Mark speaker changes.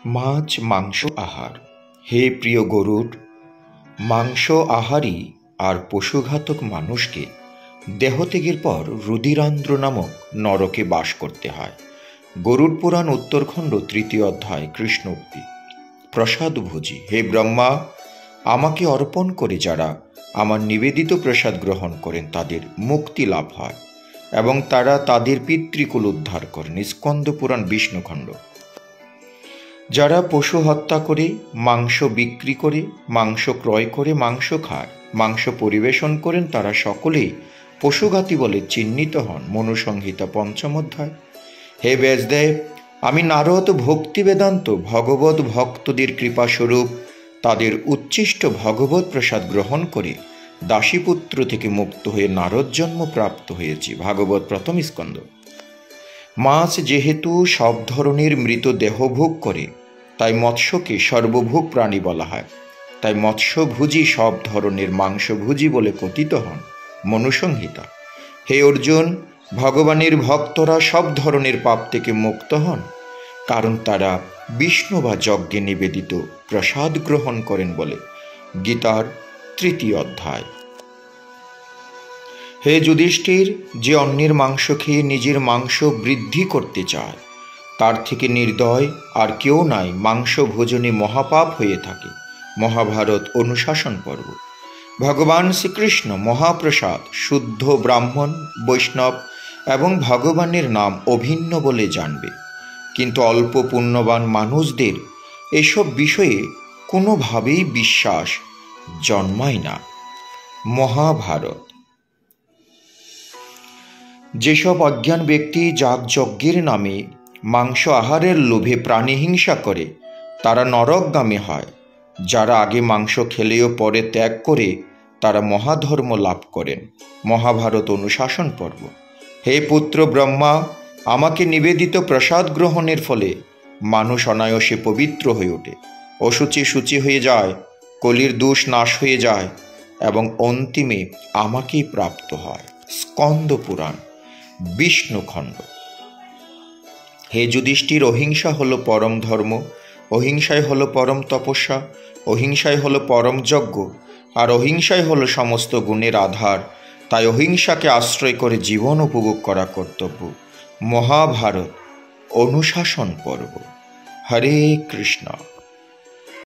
Speaker 1: মাছ মাংস আহার। হে প্রিয় গরুড়, মাংস আহারী আর পশুঘাতক মানুষকে দেহত্যাগের পর রুধিরান্ধ্র নামক নরকে বাস করতে হয়। গরুড় পুরাণ উত্তরখণ্ড ৩য় অধ্যায় কৃষ্ণ উক্তি। প্রসাদ ভোজি। হে ব্রহ্মা, আমাকে অর্পণ করে যারা আমার নিবেদিত প্রসাদ গ্রহণ করেন তাদের মুক্তি লাভ হয় এবং তারা তাদের পিতৃকুল উদ্ধার করেন। স্কন্দ পুরাণ বিষ্ণুখণ্ড। যারা পশু হত্যা করে, মাংস বিক্রি করে, মাংস ক্রয় করে মাংস খায়, মাংস পরিবেশন করেন, তারা সকলেই পশুঘাতী বলে চিহ্নিত হন। মনুসংহিতা ৫ম অধ্যায়। হে ব্যাসদেব, আমি নারদ ভক্তি বেদান্ত ভগবত ভক্তদের কৃপাস্বরূপ তাদের উচ্ছিষ্ট ভগবত প্রসাদ গ্রহণ করে দাসীপুত্র থেকে মুক্ত হয়ে নারদ জন্ম প্রাপ্ত হয়েছি। ভাগবত ১ম স্কন্দ। মাছ যেহেতু সব ধরনের মৃত দেহ ভোগ করে, তাই মৎস্যকে সর্বভোগ প্রাণী বলা হয়। তাই মৎস্যভোজী সব ধরনের মাংসভোজী বলে কথিত হন। মনুসংহিতা। হে অর্জুন, ভগবানের ভক্তরা সব ধরনের পাপ থেকে মুক্ত হন, কারণ তারা বিষ্ণু বা যজ্ঞে নিবেদিত প্রসাদ গ্রহণ করেন বলে। গীতার ৩য় অধ্যায়। হে যুধিষ্ঠির, যে অন্যের মাংস খেয়ে নিজের মাংস বৃদ্ধি করতে চায়, তার থেকে নির্দয় আর কেউ নাই। মাংস ভোজনে মহাপাপ হয়ে থাকে। মহাভারত অনুশাসন পর্ব। ভগবান শ্রীকৃষ্ণ মহাপ্রসাদ শুদ্ধ ব্রাহ্মণ, বৈষ্ণব এবং ভগবানের নাম অভিন্ন বলে জানবে, কিন্তু অল্প পুণ্যবান মানুষদের এসব বিষয়ে কোনোভাবেই বিশ্বাস জন্মায় না। মহাভারত। যেসব অজ্ঞান ব্যক্তি যাগযজ্ঞের নামে মাংস আহারের লোভে প্রাণীহিংসা করে, তারা নরকগামী হয়। যারা আগে মাংস খেলেও পরে ত্যাগ করে, তারা মহাধর্ম লাভ করেন। মহাভারত অনুশাসন পর্ব। হে পুত্র ব্রহ্মা, আমাকে নিবেদিত প্রসাদ গ্রহণের ফলে মানুষ অনায়াসে পবিত্র হয়ে ওঠে, অশুচি শুচি হয়ে যায়, কলির দোষ নাশ হয়ে যায় এবং অন্তিমে আমাকেই প্রাপ্ত হয়। স্কন্দ পুরাণ বিষ্ণুখণ্ড। হে যুধিষ্ঠির, অহিংসা হলো পরম ধর্ম, অহিংসাই হলো পরম তপস্যা, অহিংসাই হলো পরম যজ্ঞ, আর অহিংসাই হলো সমস্ত গুণের আধার। তাই অহিংসাকে আশ্রয় করে জীবন উপভোগ করা কর্তব্য। মহাভারত অনুশাসন পর্ব। হরে কৃষ্ণ।